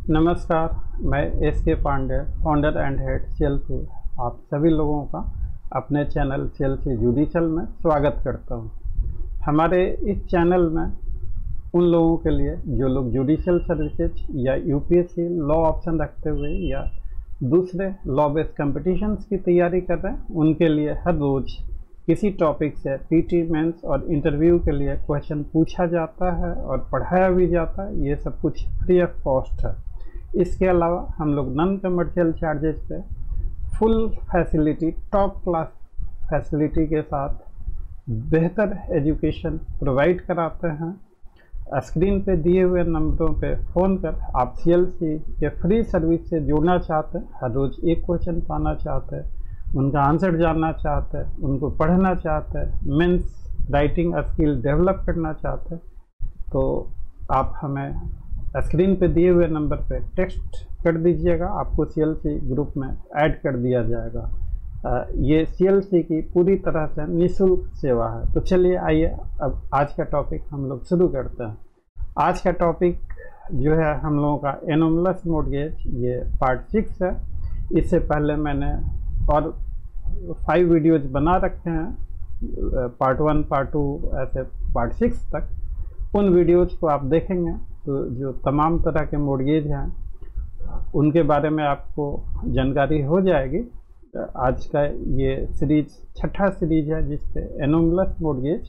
नमस्कार, मैं S K. Pandey, founder and head CLC, आप सभी लोगों का अपने चैनल सीएलसी जुडिशल में स्वागत करता हूं। हमारे इस चैनल में उन लोगों के लिए जो लोग जुडिशल सर्विसेज या यूपीएससी लॉ ऑप्शन रखते हुए या दूसरे लॉ बेस्ड कॉम्पिटिशन्स की तैयारी कर रहे हैं, उनके लिए हर रोज़ किसी टॉपिक से पीटी मेंस और इंटरव्यू के लिए क्वेश्चन पूछा जाता है और पढ़ाया भी जाता है। ये सब कुछ फ्री ऑफ कॉस्ट है। इसके अलावा हम लोग नॉन कमर्शियल चार्जेस पे full facility, top class facility के साथ बेहतर एजुकेशन प्रोवाइड कराते हैं। स्क्रीन पे दिए हुए नंबरों पे फ़ोन कर आप सीएलसी के फ्री सर्विस से जुड़ना चाहते हैं, हर रोज़ एक क्वेश्चन पाना चाहते हैं, उनका आंसर जानना चाहते हैं, उनको पढ़ना चाहते हैं, मेंस राइटिंग स्किल डेवलप करना चाहते हैं, तो आप हमें स्क्रीन पे दिए हुए नंबर पे टेक्स्ट कर दीजिएगा। आपको सीएलसी ग्रुप में ऐड कर दिया जाएगा। ये सीएलसी की पूरी तरह से निःशुल्क सेवा है। तो चलिए आइए अब आज का टॉपिक हम लोग शुरू करते हैं। आज का टॉपिक जो है हम लोगों का एनोमलस मॉर्गेज, ये पार्ट 6 है। इससे पहले मैंने और 5 वीडियोज बना रखे हैं, पार्ट 1, पार्ट 2 ऐसे पार्ट 6 तक। उन वीडियोज को आप देखेंगे तो जो तमाम तरह के मॉर्गेज हैं उनके बारे में आपको जानकारी हो जाएगी। आज का ये सीरीज 6ठा सीरीज है जिसपे एनोमलस मॉर्गेज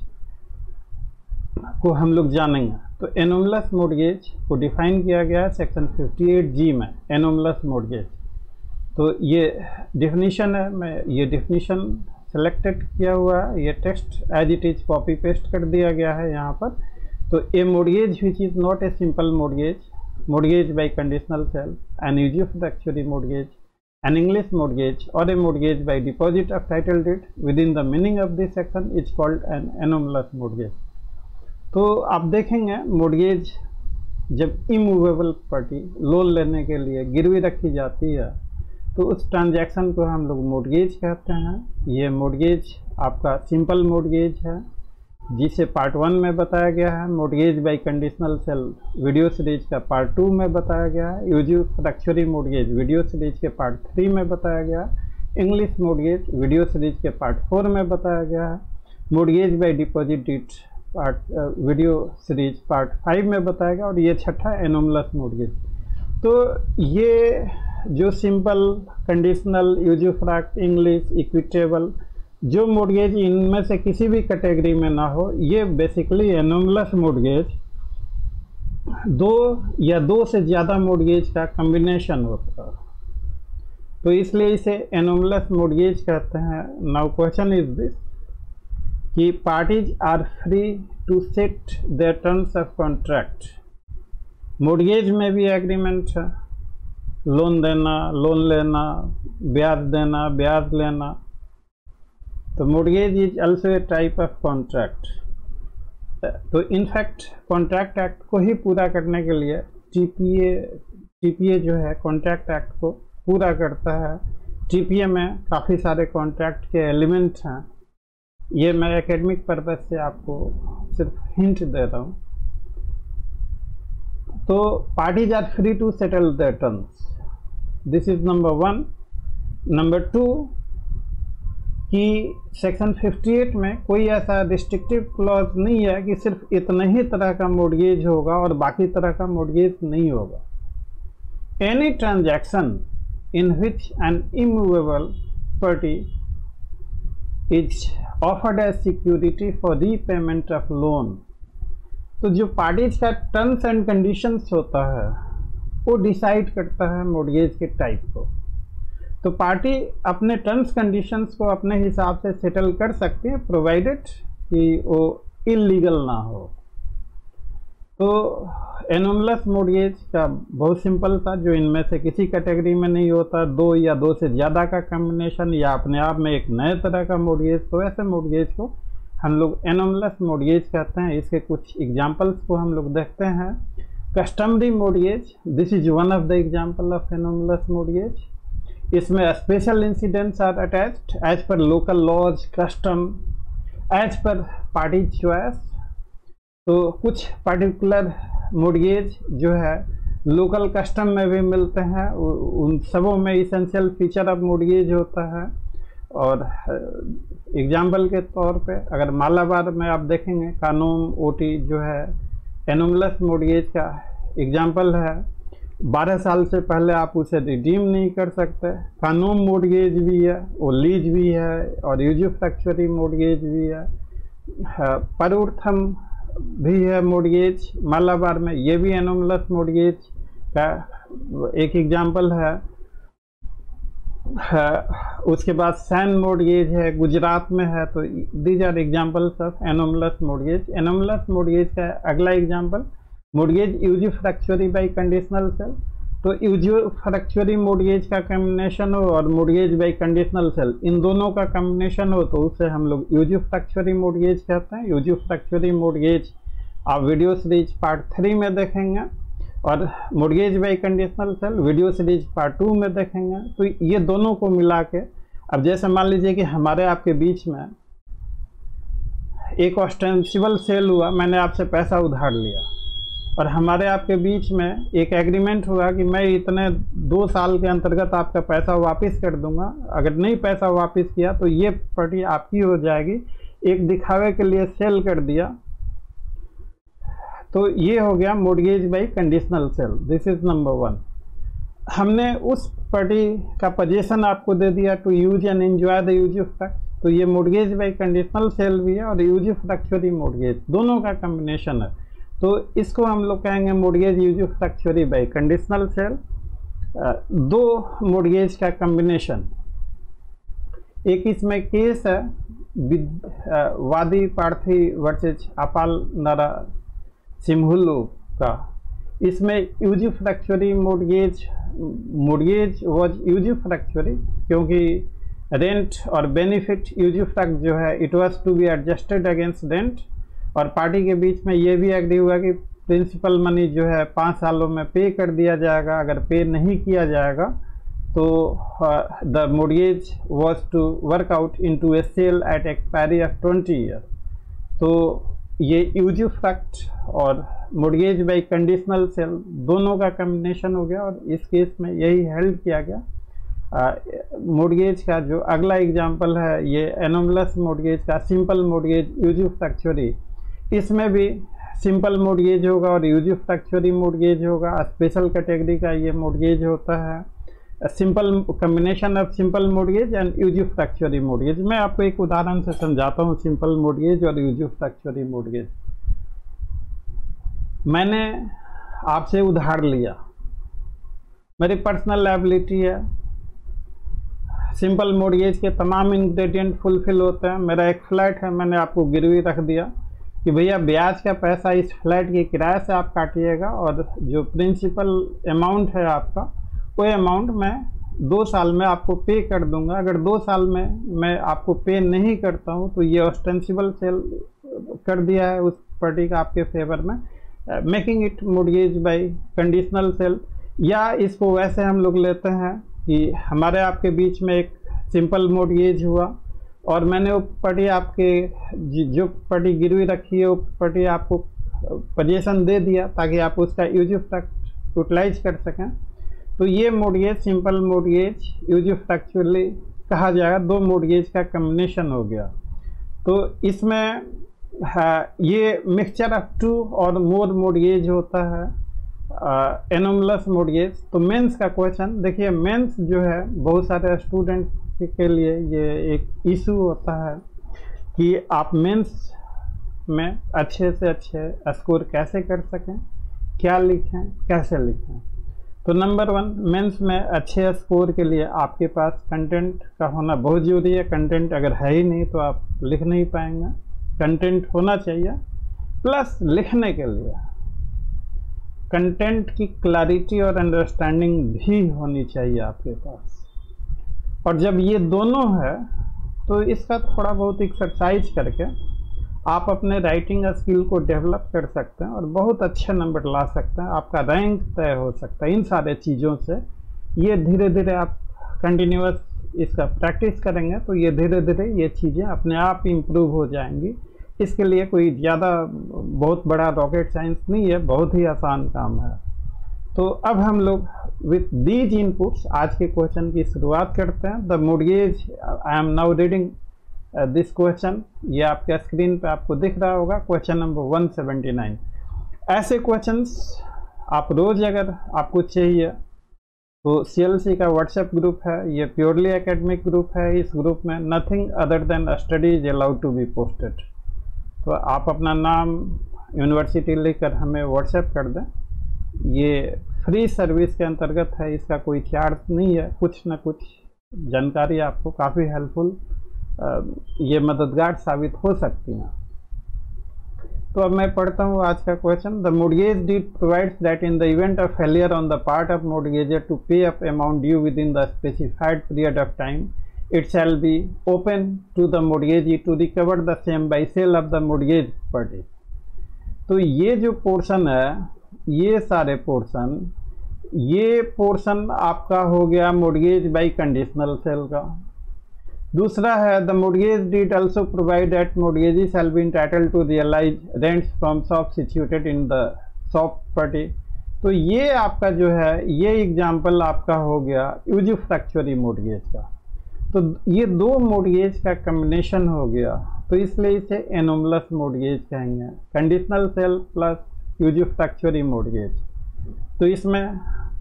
को हम लोग जानेंगे। तो एनोमलस मॉर्गेज को डिफाइन किया गया है सेक्शन 58G में, एनोमलस मॉर्गेज। तो ये डेफिनीशन है, मैं ये डेफिनीशन सेलेक्टेड किया हुआ है, ये text as it is copy paste कर दिया गया है यहाँ पर। तो ए mortgage which is not a simple mortgage, mortgage by conditional sale, an usufructuary mortgage, an English mortgage or a mortgage by deposit of title deed within the meaning of this section is called an anomalous mortgage। तो आप देखेंगे mortgage जब immovable property loan लेने के लिए गिरवी रखी जाती है तो उस ट्रांजैक्शन को हम लोग mortgage कहते हैं। ये mortgage आपका सिंपल mortgage है जिसे पार्ट 1 में बताया गया है, mortgage by conditional sale video series का पार्ट 2 में बताया गया है, यूजुफ्रैक्चरी मॉर्गेज वीडियो सीरीज के पार्ट 3 में बताया गया है, इंग्लिश मॉर्गेज वीडियो सीरीज के पार्ट 4 में बताया गया है, mortgage by deposit deed part video series part 5 में बताया गया, और ये 6ठा एनोमलस मॉर्गेज। तो ये जो simple, conditional, usufruct, English, equitable, जो मॉर्गेज इनमें से किसी भी कैटेगरी में ना हो, ये बेसिकली एनोमलस मॉर्गेज दो या दो से ज़्यादा मॉर्गेज का कॉम्बिनेशन होता है, तो इसलिए इसे एनोमलस मॉर्गेज कहते हैं। नाउ क्वेश्चन इज दिस कि parties are free to set their terms of contract. Mortgage में भी एग्रीमेंट है, लोन देना, लोन लेना, ब्याज देना, ब्याज लेना। तो mortgage is also a type of contract. तो इनफैक्ट कॉन्ट्रैक्ट एक्ट को ही पूरा करने के लिए टीपीए जो है कॉन्ट्रैक्ट एक्ट को पूरा करता है। टीपीए में काफ़ी सारे कॉन्ट्रैक्ट के एलिमेंट हैं। ये मैं एकेडमिक पर्पज से आपको सिर्फ हिंट दे रहा हूँ। तो parties are free to settle their terms, this is number 1। Number 2 कि सेक्शन 58 में कोई ऐसा रिस्ट्रिक्टिव क्लॉज नहीं है कि सिर्फ इतना ही तरह का मॉर्गेज होगा और बाकी तरह का मॉर्गेज नहीं होगा। Any transaction in which an immovable property is offered as security for repayment of loan. तो जो पार्टीज का टर्म्स एंड कंडीशंस होता है वो डिसाइड करता है मॉर्गेज के टाइप को। तो पार्टी अपने टर्म्स कंडीशंस को अपने हिसाब से सेटल कर सकती है, प्रोवाइडेड कि वो इलीगल ना हो। तो एनोमलस मॉर्गेज का बहुत सिंपल था, जो इनमें से किसी कैटेगरी में नहीं होता, दो या दो से ज़्यादा का कॉम्बिनेशन या अपने आप में एक नए तरह का मॉर्गेज। तो ऐसे मॉर्गेज को हम लोग एनोमलस मॉर्गेज कहते हैं। इसके कुछ एग्जाम्पल्स को हम लोग देखते हैं। Customary mortgage, this is one of the example of anomalous mortgage. इसमें special incidents are attached as per local laws, custom, as per party choice. तो कुछ पर्टिकुलर मॉर्गेज जो है लोकल कस्टम में भी मिलते हैं, उन सबों में इसेंशियल फीचर ऑफ मॉर्गेज होता है। और एग्जाम्पल के तौर पे अगर मालाबार में आप देखेंगे कानून ओटी जो है एनोमलस मॉर्गेज का एग्जाम्पल है। 12 साल से पहले आप उसे रिडीम नहीं कर सकते। कानून मॉर्गेज भी है, वो लीज भी है, और यूजुफ्रैक्चुअरी मॉर्गेज भी है। परउर्थम भी है मॉर्गेज मालाबार में, ये भी एनोमलस मॉर्गेज का एक एग्जाम्पल है। उसके बाद सैन मॉर्गेज है, गुजरात में है। तो these are examples of anomalous mortgage. Anomalous mortgage का अगला example mortgage usufructuary by conditional sale. तो यूजुफ्रैक्चुअरी मॉर्गेज का कम्बिनेशन हो और मॉर्गेज बाय कंडीशनल सेल, इन दोनों का कम्बिनेशन हो तो उसे हम लोग यूजुफ्रैक्चुअरी मॉर्गेज कहते हैं। यूजुफ्रैक्चुअरी मॉर्गेज आप वीडियो सीरीज पार्ट 3 में देखेंगे, और mortgage by conditional sale video series part 2 में देखेंगे। तो ये दोनों को मिला के, अब जैसे मान लीजिए कि हमारे आपके बीच में एक ऑस्टेंसिबल सेल हुआ, मैंने आपसे पैसा उधार लिया, और हमारे आपके बीच में एक एग्रीमेंट हुआ कि मैं इतने 2 साल के अंतर्गत आपका पैसा वापस कर दूंगा। अगर नहीं पैसा वापस किया तो ये प्रॉपर्टी आपकी हो जाएगी। एक दिखावे के लिए सेल कर दिया, तो ये हो गया mortgage by conditional sale. This is number 1। हमने उस प्रॉपर्टी का पोजीशन आपको दे दिया to use and enjoy the usufruct. तो ये मॉर्गेज बाय कंडीशनल सेल भी है और यूजुफ्रैक्चुअरी मॉर्गेज, दोनों का कम्बिनेशन है। तो इसको हम लोग कहेंगे mortgage usufructuary by conditional sale. दो मॉर्गेज का कम्बिनेशन, एक इसमें केस है वादी पार्थी वर्सेज अपाल नरा सिम्हुलु का। इसमें यूजुफ्रैक्चुअरी मॉर्गेज वाज यूजुफ्रैक्चुअरी, क्योंकि रेंट और बेनिफिट यूजुफ्रैक्ट जो है it was to be adjusted against rent, और पार्टी के बीच में ये भी एग्री हुआ कि प्रिंसिपल मनी जो है 5 सालों में पे कर दिया जाएगा। अगर पे नहीं किया जाएगा तो the mortgage was to work out into a sale at expiry of 20 year. तो ये यूजुफ्रैक्ट और मॉर्गेज बाय कंडीशनल सेल दोनों का कम्बिनेशन हो गया, और इस केस में यही हेल्ड किया गया। मॉर्गेज का जो अगला एग्जांपल है ये एनोमलस मॉर्गेज का, सिंपल मॉर्गेज यूजुफ्रैक्चुअरी। इसमें भी सिंपल मॉर्गेज होगा और यूजुफ्रैक्चुअरी मॉर्गेज होगा। स्पेशल कैटेगरी का ये मॉर्गेज होता है, simple combination of simple mortgage and usufructuary mortgage. मैं आपको एक उदाहरण से समझाता हूँ सिंपल मॉर्गेज और यूजुफ्रैक्चुअरी मॉर्गेज। मैंने आपसे उधार लिया, मेरी पर्सनल लायबिलिटी है। सिंपल मॉर्गेज के तमाम इंग्रेडिएंट फुलफिल होते हैं। मेरा एक फ्लैट है, मैंने आपको गिरवी रख दिया कि भैया ब्याज का पैसा इस फ्लैट के किराए से आप काटिएगा, और जो प्रिंसिपल अमाउंट है आपका वो अमाउंट मैं 2 साल में आपको पे कर दूंगा। अगर 2 साल में मैं आपको पे नहीं करता हूं तो ये ऑस्टेंसिबल सेल कर दिया है उस पार्टी का आपके फेवर में, making it mortgage by conditional sale. या इसको वैसे हम लोग लेते हैं कि हमारे आपके बीच में एक सिंपल मॉर्गेज हुआ, और मैंने वो पार्टी आपके जो पार्टी गिरवी रखी है वो पार्टी आपको पोजीशन दे दिया ताकि आप उसका यूजुफ्रैक्ट यूटिलाइज कर सकें। तो ये मॉर्गेज सिंपल मॉर्गेज यूजुफ्रैक्चुअली कहा जाएगा। 2 मॉर्गेज का कम्बिनेशन हो गया। तो इसमें ये मिक्सचर ऑफ 2 और मोर मॉर्गेज होता है, एनोमलस मॉर्गेज। तो मेंस का क्वेश्चन देखिए, मेंस जो है बहुत सारे स्टूडेंट्स के लिए ये एक इशू होता है कि आप मेंस में अच्छे से अच्छे स्कोर कैसे कर सकें, क्या लिखें, कैसे लिखें। तो नंबर 1, मेंस में अच्छे स्कोर के लिए आपके पास कंटेंट का होना बहुत ज़रूरी है। कंटेंट अगर है ही नहीं तो आप लिख नहीं पाएंगे। कंटेंट होना चाहिए, प्लस लिखने के लिए कंटेंट की क्लैरिटी और अंडरस्टैंडिंग भी होनी चाहिए आपके पास। और जब ये दोनों है तो इसका थोड़ा बहुत एक्सरसाइज करके आप अपने राइटिंग स्किल को डेवलप कर सकते हैं और बहुत अच्छे नंबर ला सकते हैं। आपका रैंक तय हो सकता है इन सारे चीज़ों से। ये धीरे धीरे आप कंटिन्यूअस इसका प्रैक्टिस करेंगे तो ये धीरे धीरे ये चीज़ें अपने आप इम्प्रूव हो जाएंगी। इसके लिए कोई ज़्यादा बहुत बड़ा रॉकेट साइंस नहीं है, बहुत ही आसान काम है। तो अब हम लोग विथ दीज इनपुट्स आज के क्वेश्चन की शुरुआत करते हैं। The mortgage, I am now reading this question, ये आपके स्क्रीन पे आपको दिख रहा होगा, क्वेश्चन नंबर 179। ऐसे क्वेश्चंस आप रोज अगर आपको चाहिए तो CLC का व्हाट्सएप ग्रुप है, ये प्योरली एकेडमिक ग्रुप है। इस ग्रुप में nothing other than study is allowed to be posted. तो आप अपना नाम, यूनिवर्सिटी लिखकर हमें व्हाट्सएप कर दें। ये फ्री सर्विस के अंतर्गत है, इसका कोई चार्ज नहीं है। कुछ ना कुछ जानकारी आपको काफ़ी हेल्पफुल, ये मददगार साबित हो सकती हैं। तो अब मैं पढ़ता हूँ आज का question. The mortgage deed provides that in the event of failure on the part of mortgagor to pay up amount due within the specified period of time, it shall be open to the mortgagee to recover the same by sale of the mortgage property. तो ये जो portion है, ये सारे portion, ये portion आपका हो गया मोर्गेज बाई कंडीशनल सेल का। दूसरा है the mortgage deed also provide that mortgagee shall be entitled to realise rents from shop situated in the shop property. तो ये आपका जो है, ये एग्जांपल आपका हो गया यूजुफ्रैक्चुअरी मोर्गेज का। तो ये दो मोर्गेज का कम्बिनेशन हो गया, तो इसलिए इसे एनोमलस मोर्गेज कहेंगे, conditional sale plus usufructuary mortgage. तो इसमें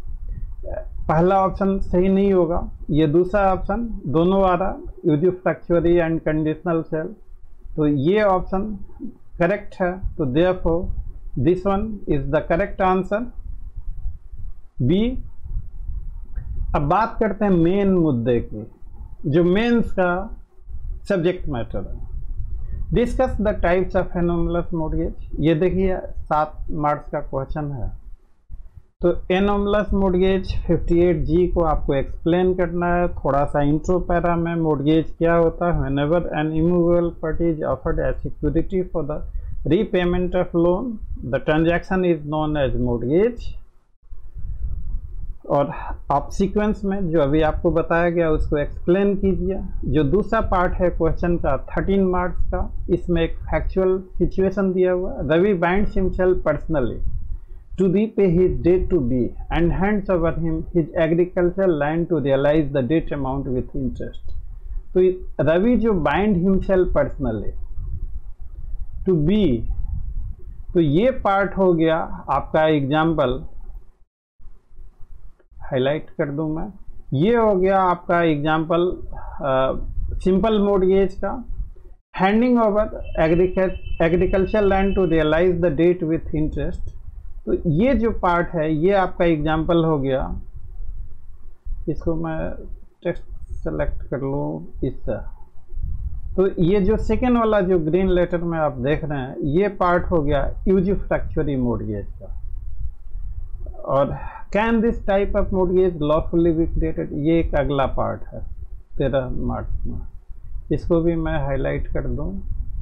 पहला ऑप्शन सही नहीं होगा, ये दूसरा ऑप्शन दोनों आ रहा, यूजुफ्रैक्चुअरी एंड कंडीशनल सेल। तो ये ऑप्शन करेक्ट है, तो therefore this one is the correct answer, B. अब बात करते हैं मेन मुद्दे की, जो मेंस का सब्जेक्ट मैटर है। Discuss the types of anomalous mortgage. ये देखिए 7 मार्क्स का क्वेश्चन है। तो एनोमलस मोर्गेज 58G को आपको एक्सप्लेन करना है। थोड़ा सा इंट्रो पैरा में मोर्गेज क्या होता है। Whenever an immovable property is offered as security for the repayment of loan, the transaction is known as mortgage. और आप सीक्वेंस में जो अभी आपको बताया गया उसको एक्सप्लेन कीजिए। जो दूसरा पार्ट है क्वेश्चन का 13 मार्क्स का, इसमें एक फैक्चुअल सिचुएशन दिया हुआ है। Ravi binds himself personally to repay his debt to B and hands over him his agricultural land to realize the debt amount with interest। तो रवि जो bind himself personally to B, तो ये पार्ट हो गया आपका एग्जाम्पल, हाईलाइट कर दूं मैं, ये हो गया आपका एग्जाम्पल सिंपल मोर्गेज का। Handing over agriculture land to realise the debt with interest. तो ये जो पार्ट है ये आपका एग्जाम्पल हो गया। इसको मैं टेक्स्ट सेलेक्ट कर लूँ इससे। तो ये जो सेकेंड वाला जो ग्रीन लेटर में आप देख रहे हैं, ये पार्ट हो गया यूजुफ्रैक्चुअरी मोर्गेज का। और can this type of mortgage lawfully be created, ये एक अगला पार्ट है 13 मार्क्स में। इसको भी मैं हाईलाइट कर दूँ।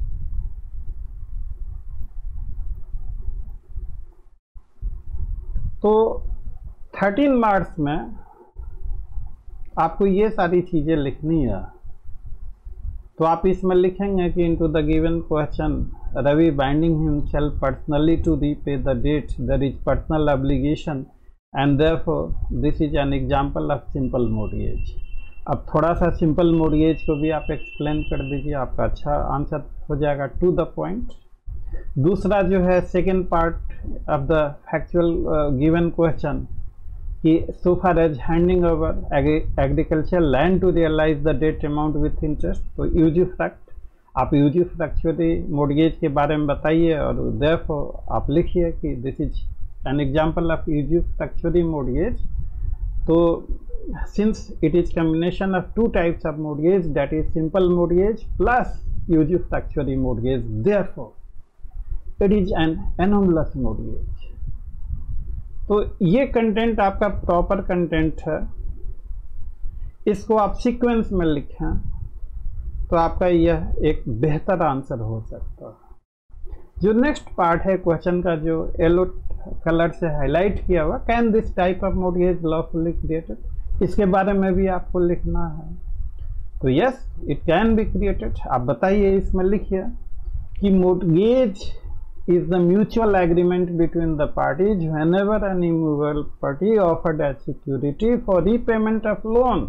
तो 13 मार्क्स में आपको ये सारी चीज़ें लिखनी है। तो आप इसमें लिखेंगे कि into the given question Ravi binding himself personally to repay the debt, there is personal obligation and therefore this is an example of simple mortgage. अब थोड़ा सा सिंपल मोर्गेज को भी आप एक्सप्लेन कर दीजिए, आपका अच्छा आंसर हो जाएगा, टू द पॉइंट। दूसरा जो है second part of the factual given question कि so far as handing over agriculture land to realise the debt amount with interest. तो यूजुफ्रैक्ट, आप यूजुफ्रैक्चुअरी मोर्गेज के बारे में बताइए और देयरफॉर आप लिखिए कि this is an example of usufructuary mortgage. तो since it is combination of 2 types of mortgage, that is simple mortgage plus usufructuary mortgage, therefore it is an anomalous mortgage. तो ये कंटेंट आपका प्रॉपर कंटेंट है, इसको आप sequence में लिखें तो आपका यह एक बेहतर आंसर हो सकता है। जो नेक्स्ट पार्ट है क्वेश्चन का, जो येलो कलर से हाईलाइट किया हुआ, can this type of mortgage lawfully created, इसके बारे में भी आपको लिखना है। तो yes, it can be created. आप बताइए, इसमें लिखिए कि mortgage is the mutual agreement between the parties whenever any movable party offered as security for repayment of loan.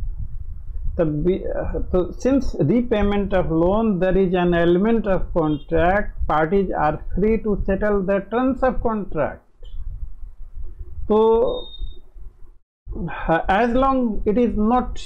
So since repayment of loan, there is an element of contract, parties are free to settle the terms of contract. So as long it is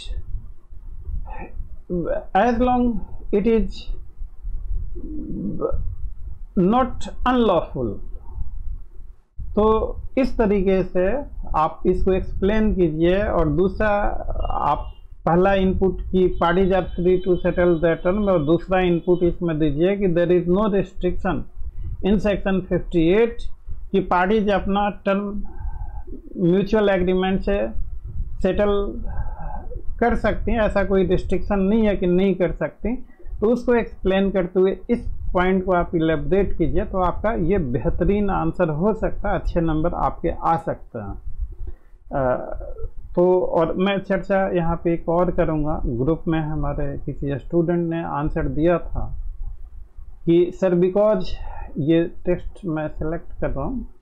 not unlawful, तो इस तरीके से आप इसको explain कीजिए। और दूसरा, आप पहला इनपुट की parties are free to settle the term, और दूसरा इनपुट इसमें दीजिए कि there is no restriction in section 58 कि पार्टीज अपना टर्म म्यूचुअल एग्रीमेंट से सेटल कर सकती हैं, ऐसा कोई रिस्ट्रिक्शन नहीं है कि नहीं कर सकती। तो उसको एक्सप्लेन करते हुए इस पॉइंट को आप इलेबरेट कीजिए, तो आपका ये बेहतरीन आंसर हो सकता है, अच्छे नंबर आपके आ सकते हैं। तो और मैं चर्चा यहाँ पे एक और करूँगा। ग्रुप में हमारे किसी स्टूडेंट ने आंसर दिया था कि सर बिकॉज, ये टेक्स्ट मैं सेलेक्ट कर रहा हूँ,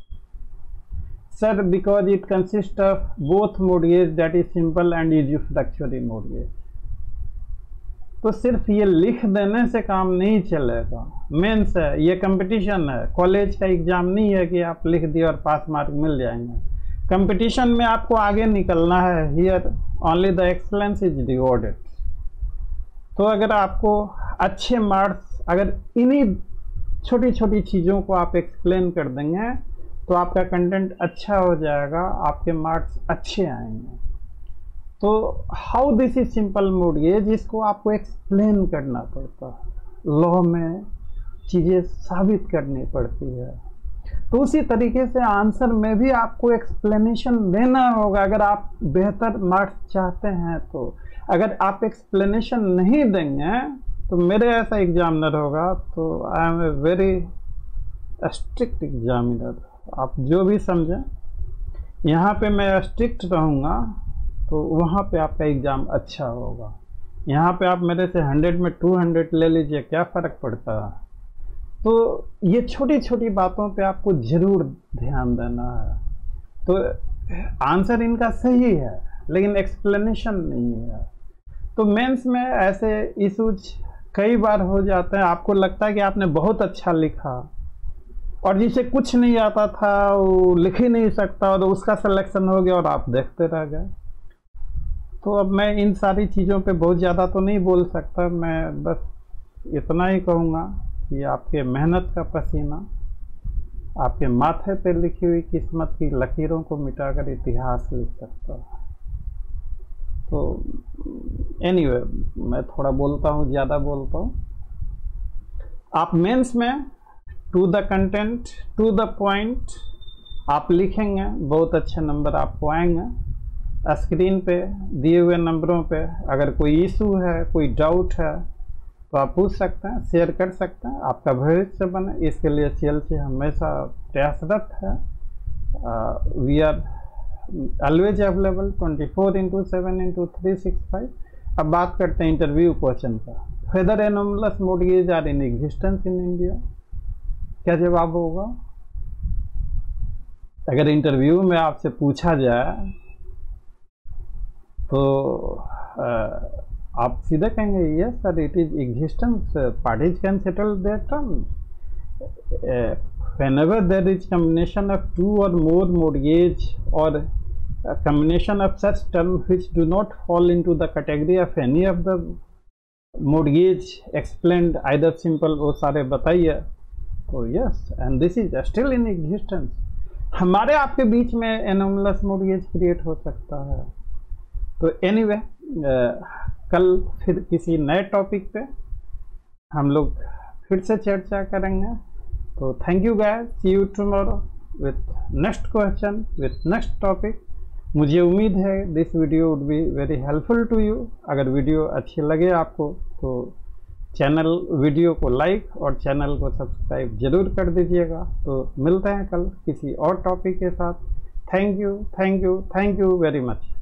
sir because it consist of both mortgage that is simple and usufructuary mortgage. तो सिर्फ ये लिख देने से काम नहीं चलेगा, मेंस है, ये कंपटीशन है, कॉलेज का एग्जाम नहीं है कि आप लिख दिए और पास मार्क मिल जाएंगे। कंपटीशन में आपको आगे निकलना है, here only the excellence is rewarded. तो अगर आपको अच्छे मार्क्स, अगर इन्हीं छोटी छोटी चीज़ों को आप एक्सप्लेन कर देंगे तो आपका कंटेंट अच्छा हो जाएगा, आपके मार्क्स अच्छे आएंगे। तो how this is simple mortgage, इसको आपको एक्सप्लेन करना पड़ता है, लॉ में चीज़ें साबित करनी पड़ती है। तो उसी तरीके से आंसर में भी आपको एक्सप्लेनेशन देना होगा अगर आप बेहतर मार्क्स चाहते हैं। तो अगर आप एक्सप्लेनेशन नहीं देंगे तो मेरे ऐसा एग्जामिनर होगा तो I am a very strict examiner. आप जो भी समझें, यहाँ पे मैं स्ट्रिक्ट रहूँगा तो वहाँ पे आपका एग्ज़ाम अच्छा होगा। यहाँ पे आप मेरे से 100 में 200 ले लीजिए, क्या फ़र्क पड़ता है। तो ये छोटी छोटी बातों पे आपको ज़रूर ध्यान देना है। तो आंसर इनका सही है लेकिन एक्सप्लेनेशन नहीं है। तो मेंस में ऐसे इशूज कई बार हो जाते हैं, आपको लगता है कि आपने बहुत अच्छा लिखा और जिसे कुछ नहीं आता था वो लिख ही नहीं सकता और उसका सिलेक्शन हो गया और आप देखते रह गए। तो अब मैं इन सारी चीज़ों पे बहुत ज़्यादा तो नहीं बोल सकता, मैं बस इतना ही कहूँगा कि आपके मेहनत का पसीना, आपके माथे पे लिखी हुई किस्मत की लकीरों को मिटाकर इतिहास लिख सकता है। तो एनीवे, मैं थोड़ा बोलता हूँ, ज़्यादा बोलता हूँ। आप मेंस में to the content, to the point आप लिखेंगे, बहुत अच्छे नंबर आपको आएंगे। स्क्रीन पे दिए हुए नंबरों पे अगर कोई इशू है, कोई डाउट है तो आप पूछ सकते हैं, शेयर कर सकते हैं। आपका भविष्य बने इसके लिए CLC हमेशा प्रयासरत है। We are always available 24/7/365। अब बात करते हैं इंटरव्यू क्वेश्चन का। Whether anomalous mortgage are in existence in India, क्या जवाब होगा? अगर इंटरव्यू में आपसे पूछा जाए तो आप सीधे कहेंगे yes sir it is existence, parties can settle their term whenever there is combination of two or more mortgage or a combination of such terms which do not fall into the category of any of the mortgage explained either simple वो सारे बताइए। तो yes and this is still in existence. हमारे आपके बीच में anomalous mortgage create हो सकता है। तो एनीवे, कल फिर किसी नए टॉपिक पे हम लोग फिर से चर्चा करेंगे। तो thank you guys, see you tomorrow with next question with next topic. मुझे उम्मीद है this video would be very helpful to you. अगर वीडियो अच्छी लगे आपको तो चैनल वीडियो को लाइक और चैनल को सब्सक्राइब जरूर कर दीजिएगा। तो मिलते हैं कल किसी और टॉपिक के साथ। Thank you, thank you, thank you very much.